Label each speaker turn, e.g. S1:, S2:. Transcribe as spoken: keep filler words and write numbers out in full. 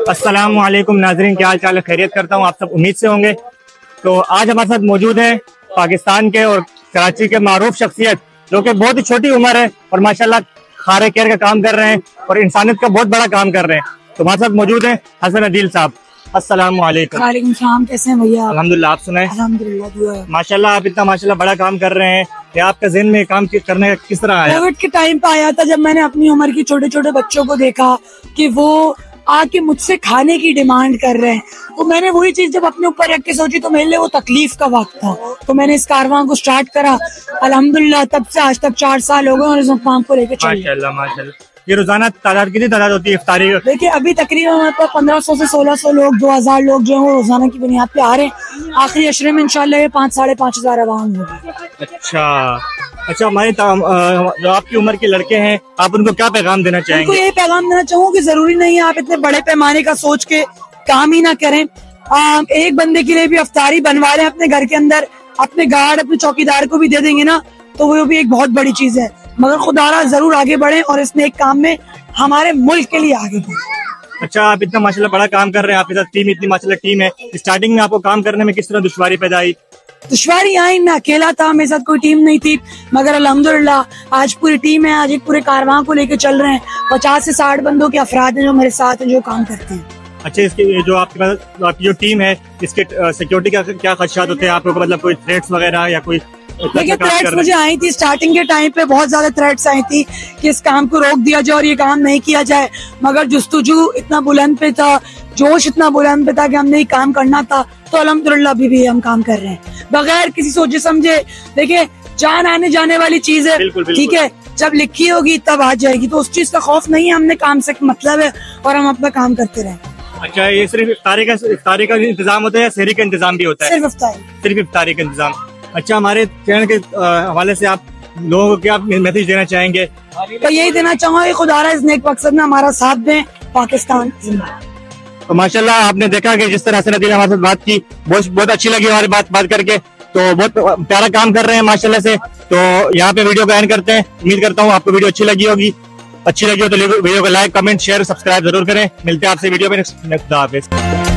S1: अस्सलाम वालेकुम नाजरीन, क्या हाल चाल है? खैरियत करता हूँ आप सब उम्मीद से होंगे। तो आज हमारे साथ मौजूद है पाकिस्तान के और कराची के मारूफ शख्सियत जो कि बहुत ही छोटी उम्र है और माशाल्लाह खारे केयर का काम कर रहे हैं और इंसानियत का बहुत बड़ा काम कर रहे हैं। तो हमारे साथ मौजूद है हसन अदील साहब। अस्सलाम वालेकुम।
S2: वालेकुम सलाम, कैसे हैं भैया?
S1: अल्हम्दुलिल्लाह, आप सुनाए?
S2: अल्हम्दुलिल्लाह।
S1: माशाल्लाह आप इतना माशाल्लाह बड़ा काम कर रहे हैं। क्या आपका ज़हन में काम करने का किस तरह आया?
S2: कोविड के टाइम पे आया था, जब मैंने अपनी उम्र के छोटे छोटे बच्चों को देखा कि वो आके मुझसे खाने की डिमांड कर रहे हैं, तो मैंने वही चीज जब अपने ऊपर रख के सोची तो मेरे लिए वो तकलीफ का वक्त था। तो मैंने इस कारवां को स्टार्ट करा। अल्हम्दुलिल्लाह तब से आज तक चार साल हो गए और इस काम को लेकर चल रहे हैं।
S1: माशाल्लाह माशाल्लाह। ये रोजाना तादाद कितनी तादाद होती है इफ्तारी?
S2: देखिए अभी तकरीबन हमारे पास पंद्रह सौ से सोलह सौ लोग, दो हजार लोग जो है वो रोजाना की बुनियाद पे आ रहे हैं। आखिरी अशरे में इंशाल्लाह ये पाँच साढ़े पाँच हजार आवाम होगी।
S1: अच्छा अच्छा, हमारे जो आपकी उम्र के लड़के हैं, आप उनको क्या पैगाम देना चाहेंगे?
S2: उनको ये पैगाम देना चाहूँ कि जरूरी नहीं है आप इतने बड़े पैमाने का सोच के काम ही ना करें। आ, एक बंदे के लिए भी अफ्तारी बनवा लें अपने घर के अंदर, अपने गार्ड अपने चौकीदार को भी दे देंगे ना, तो वो भी एक बहुत बड़ी चीज है। मगर खुदारा जरूर आगे बढ़े और इसने एक काम में हमारे मुल्क के लिए आगे बढ़े।
S1: अच्छा, आप इतना माशाल्लाह बड़ा काम कर रहे हैं, आपके साथ टीम इतनी माशाल्लाह टीम है। स्टार्टिंग में आपको काम करने में किस तरह दुश्वारी पैदा आई?
S2: दुश्वारी आई, मैं अकेला था, मेरे साथ कोई टीम नहीं थी, मगर अल्हम्दुलिल्लाह आज पूरी टीम है। आज एक पूरे कारवां को लेकर चल रहे हैं। पचास से साठ बंदों के अफराद हैं जो मेरे साथ हैं, जो काम करते हैं।
S1: अच्छा, इसके जो आपके पास आपकी जो टीम है, इसके सिक्योरिटी का क्या खदशात होते हैं आपको? मतलब कोई थ्रेट्स वगैरह या कोई?
S2: देखिए थ्रेट्स मुझे आई थी स्टार्टिंग के टाइम पे, बहुत ज्यादा थ्रेट्स आई थी कि इस काम को रोक दिया जाए और ये काम नहीं किया जाए, मगर जुस्तुजू इतना बुलंद पे था, जोश इतना बुलंद पे था कि हमने ये काम करना था। तो अल्हम्दुलिल्लाह अभी भी हम काम कर रहे हैं बगैर किसी सोचे समझे। देखिए जान आने जाने वाली चीज है, ठीक है, जब लिखी होगी तब आ जाएगी, तो उस चीज का खौफ नहीं है। हमने काम से मतलब है और हम अपना काम करते रहे।
S1: अच्छा, ये सिर्फ इफ्तारी का इफ्तारी का इंतजाम होता है या सहरी का इंतजाम भी होता है?
S2: सिर्फ इफ्तारी
S1: सिर्फ इफ्तारी का इंतजाम। अच्छा, हमारे चैनल के हवाले से आप लोगों को क्या मैसेज देना चाहेंगे?
S2: तो यही देना चाहूंगा कि खुदारा इस नेक मकसद में हमारा साथ दें। पाकिस्तान जिंदाबाद।
S1: तो माशाल्लाह आपने देखा कि जिस तरह हसन अदील ने हमारे साथ बात की, बहुत बहुत अच्छी लगी हमारी बात बात करके। तो बहुत प्यारा काम कर रहे हैं माशाल्लाह से। तो यहाँ पे वीडियो को एंड करते हैं। उम्मीद करता हूँ आपको वीडियो अच्छी लगी होगी। अच्छी लगी हो तो वीडियो को लाइक कमेंट शेयर सब्सक्राइब जरूर करें। मिलते हैं आपसे वीडियो में। खुदा हाफिज़।